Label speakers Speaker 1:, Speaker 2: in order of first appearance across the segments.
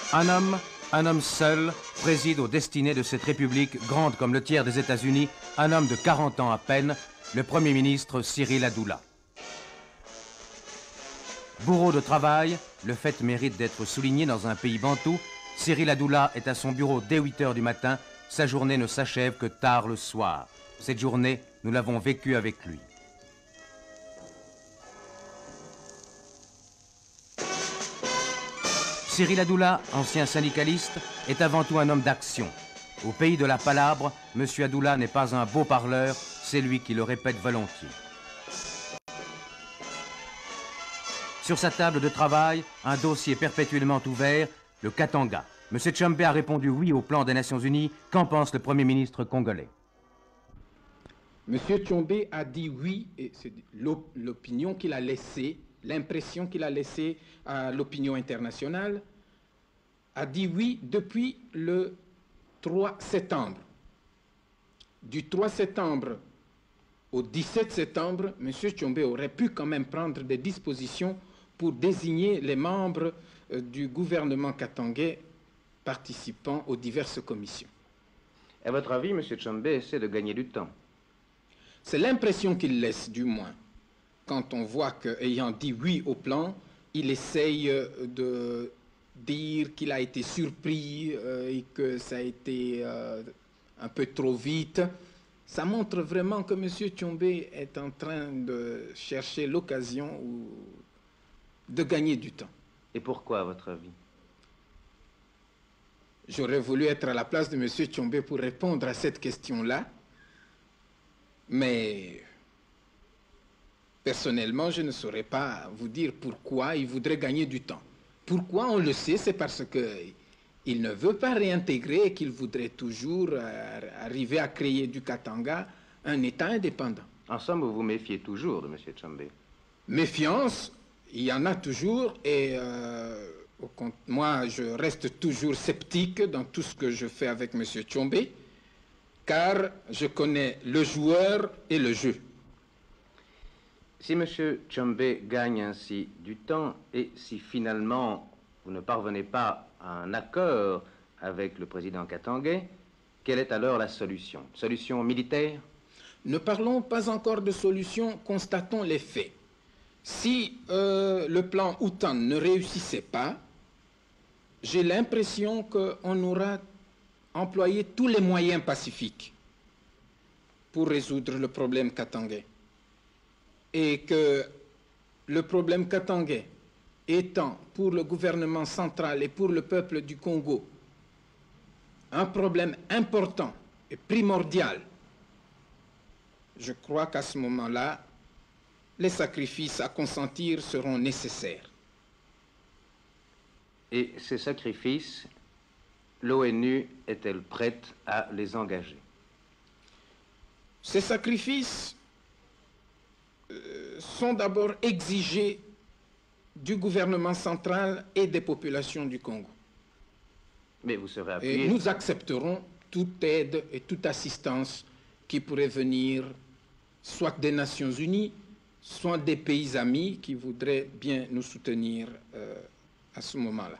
Speaker 1: Un homme seul, préside aux destinées de cette république grande comme le tiers des États-Unis, un homme de 40 ans à peine, le Premier ministre Cyril Adoula. Bourreau de travail, le fait mérite d'être souligné dans un pays bantou. Cyril Adoula est à son bureau dès 8 heures du matin. Sa journée ne s'achève que tard le soir. Cette journée, nous l'avons vécue avec lui. Cyril Adoula, ancien syndicaliste, est avant tout un homme d'action. Au pays de la palabre, M. Adoula n'est pas un beau parleur, c'est lui qui le répète volontiers. Sur sa table de travail, un dossier perpétuellement ouvert, le Katanga. M. Tshombe a répondu oui au plan des Nations Unies. Qu'en pense le Premier ministre congolais?
Speaker 2: M. Tshombe a dit oui, et c'est l'opinion qu'il a laissée, l'impression qu'il a laissée à l'opinion internationale, a dit oui depuis le 3 septembre. Du 3 septembre au 17 septembre, M. Tshombe aurait pu quand même prendre des dispositions pour désigner les membres du gouvernement katangais participant aux diverses commissions.
Speaker 3: À votre avis, M. Tshombe essaie de gagner du temps?
Speaker 2: C'est l'impression qu'il laisse, du moins. Quand on voit qu'ayant dit oui au plan, il essaye de dire qu'il a été surpris et que ça a été un peu trop vite. Ça montre vraiment que M. Tshombe est en train de chercher l'occasion de gagner du temps.
Speaker 3: Et pourquoi, à votre avis?
Speaker 2: J'aurais voulu être à la place de M. Tshombe pour répondre à cette question-là, mais personnellement, je ne saurais pas vous dire pourquoi il voudrait gagner du temps. Pourquoi, on le sait, c'est parce qu'il ne veut pas réintégrer et qu'il voudrait toujours arriver à créer du Katanga un État indépendant.
Speaker 3: En somme, vous vous méfiez toujours de M. Tshombe?
Speaker 2: Méfiance, il y en a toujours, et moi, je reste toujours sceptique dans tout ce que je fais avec M. Tshombe, car je connais le joueur et le jeu.
Speaker 3: Si M. Tshombe gagne ainsi du temps, et si finalement vous ne parvenez pas à un accord avec le président katangais, quelle est alors la solution? Solution militaire?
Speaker 2: Ne parlons pas encore de solution, constatons les faits. Si le plan Outan ne réussissait pas, j'ai l'impression qu'on aura employé tous les moyens pacifiques pour résoudre le problème katangais. Et que le problème katangais étant pour le gouvernement central et pour le peuple du Congo un problème important et primordial, je crois qu'à ce moment-là, les sacrifices à consentir seront nécessaires.
Speaker 3: Et ces sacrifices, l'ONU est-elle prête à les engager?
Speaker 2: Ces sacrifices sont d'abord exigés du gouvernement central et des populations du Congo.
Speaker 3: Mais vous serez appuyé.
Speaker 2: Et nous accepterons toute aide et toute assistance qui pourrait venir soit des Nations Unies, soit des pays amis qui voudraient bien nous soutenir à ce moment-là.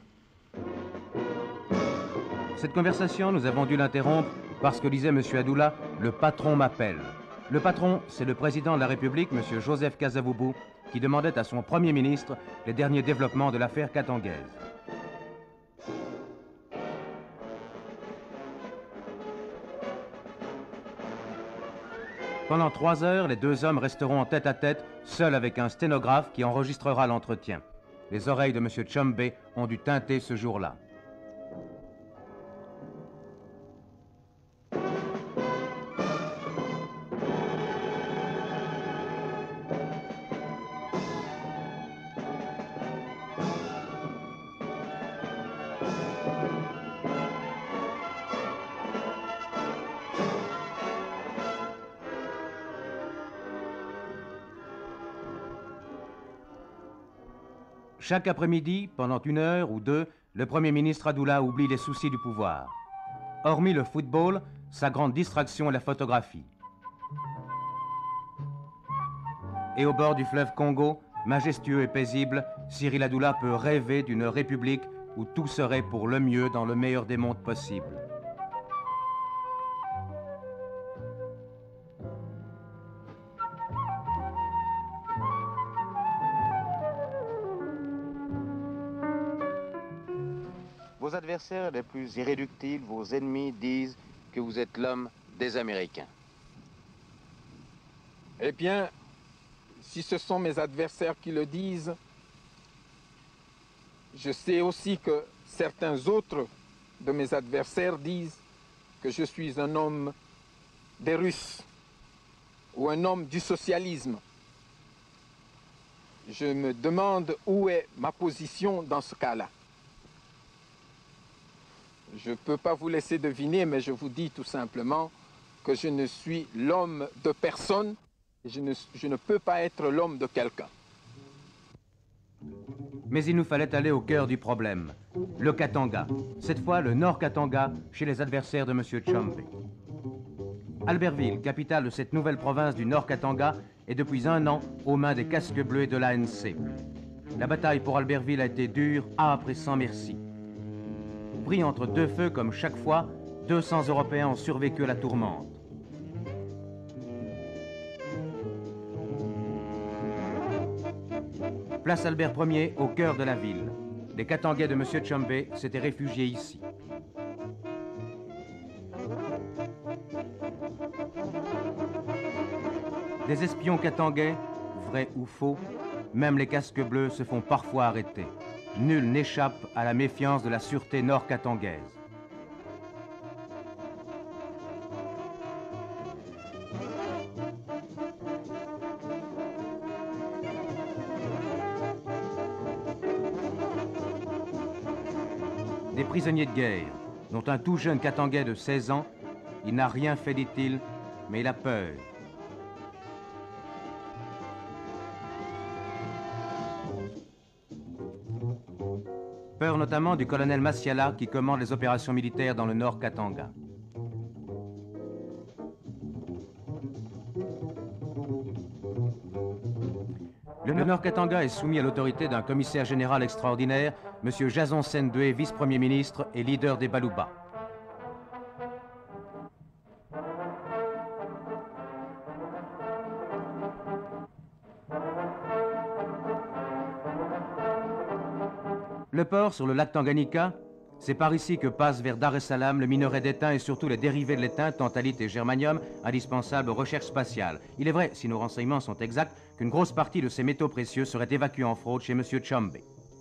Speaker 1: Cette conversation, nous avons dû l'interrompre parce que disait M. Adoula, le patron m'appelle. Le patron, c'est le président de la République, M. Joseph Kasavubu, qui demandait à son Premier ministre les derniers développements de l'affaire katangaise. Pendant 3 heures, les deux hommes resteront en tête-à-tête, seuls avec un sténographe qui enregistrera l'entretien. Les oreilles de M. Tshombe ont dû teinter ce jour-là. Chaque après-midi, pendant 1 heure ou 2, le Premier ministre Adoula oublie les soucis du pouvoir. Hormis le football, sa grande distraction est la photographie. Et au bord du fleuve Congo, majestueux et paisible, Cyril Adoula peut rêver d'une république où tout serait pour le mieux dans le meilleur des mondes possibles.
Speaker 3: Vos adversaires les plus irréductibles, vos ennemis, disent que vous êtes l'homme des Américains.
Speaker 2: Eh bien, si ce sont mes adversaires qui le disent, je sais aussi que certains autres de mes adversaires disent que je suis un homme des Russes ou un homme du socialisme. Je me demande où est ma position dans ce cas-là. Je ne peux pas vous laisser deviner, mais je vous dis tout simplement que je ne suis l'homme de personne. Je ne peux pas être l'homme de quelqu'un.
Speaker 1: Mais il nous fallait aller au cœur du problème, le Katanga. Cette fois, le Nord Katanga, chez les adversaires de M. Tshombe. Albertville, capitale de cette nouvelle province du Nord Katanga, est depuis un an aux mains des casques bleus et de l'ANC. La bataille pour Albertville a été dure, âpre et sans merci. Pris entre deux feux comme chaque fois, 200 Européens ont survécu à la tourmente. Place Albert Ier, au cœur de la ville. Les Katangais de M. Tshombe s'étaient réfugiés ici. Des espions katangais, vrais ou faux, même les casques bleus se font parfois arrêter. Nul n'échappe à la méfiance de la sûreté nord-katangaise. Des prisonniers de guerre, dont un tout jeune Katangais de 16 ans, il n'a rien fait, dit-il, mais il a peur. Peur notamment du colonel Masiala qui commande les opérations militaires dans le Nord Katanga. Le Nord Katanga est soumis à l'autorité d'un commissaire général extraordinaire, M. Jason Sendwe, vice-premier ministre et leader des Baluba. Le port sur le lac Tanganyika, c'est par ici que passe vers Dar es Salaam le minerai d'étain et surtout les dérivés de l'étain, tantalite et germanium, indispensables aux recherches spatiales. Il est vrai, si nos renseignements sont exacts, qu'une grosse partie de ces métaux précieux serait évacuée en fraude chez M. Tshombe.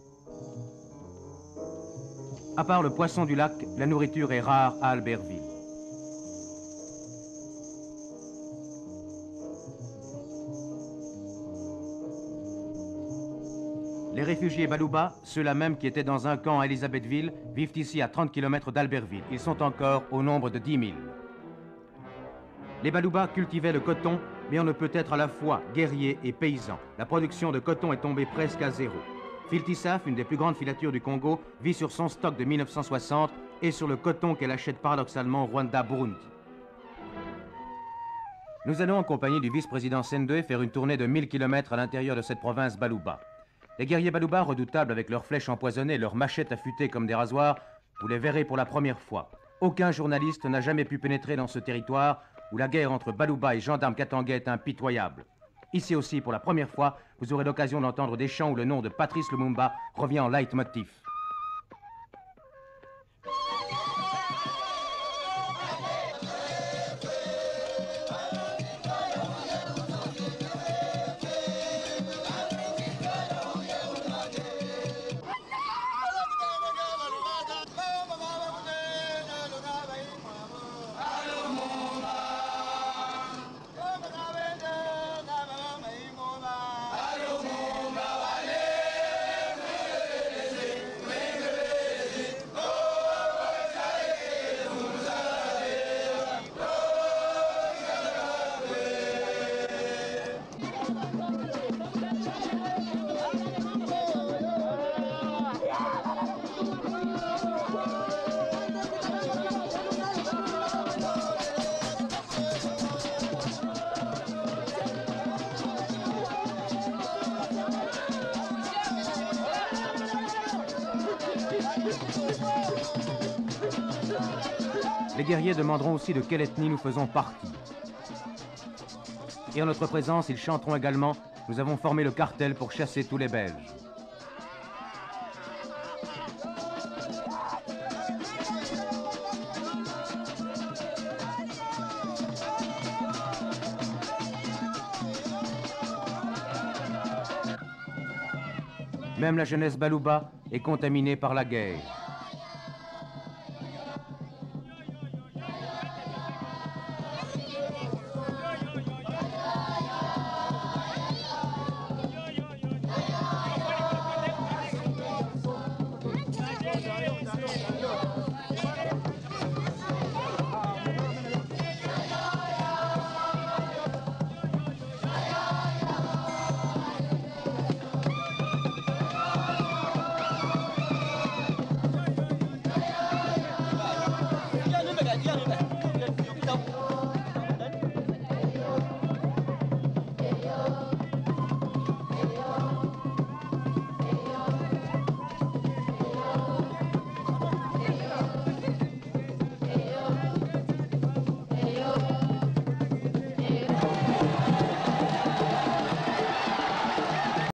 Speaker 1: À part le poisson du lac, la nourriture est rare à Albertville. Les réfugiés Baluba, ceux-là même qui étaient dans un camp à Elisabethville, vivent ici à 30 km d'Albertville. Ils sont encore au nombre de 10 000. Les Baluba cultivaient le coton, mais on ne peut être à la fois guerrier et paysan. La production de coton est tombée presque à zéro. Filtisaf, une des plus grandes filatures du Congo, vit sur son stock de 1960 et sur le coton qu'elle achète paradoxalement au Rwanda-Burundi. Nous allons en compagnie du vice-président Sendwe faire une tournée de 1000 km à l'intérieur de cette province Baluba. Les guerriers Baluba, redoutables avec leurs flèches empoisonnées et leurs machettes affûtées comme des rasoirs, vous les verrez pour la première fois. Aucun journaliste n'a jamais pu pénétrer dans ce territoire où la guerre entre Baluba et gendarmes katangais est impitoyable. Ici aussi, pour la première fois, vous aurez l'occasion d'entendre des chants où le nom de Patrice Lumumba revient en leitmotiv. Les guerriers demanderont aussi de quelle ethnie nous faisons partie. Et en notre présence, ils chanteront également « Nous avons formé le cartel pour chasser tous les Belges ». Même la jeunesse Balouba est contaminée par la guerre.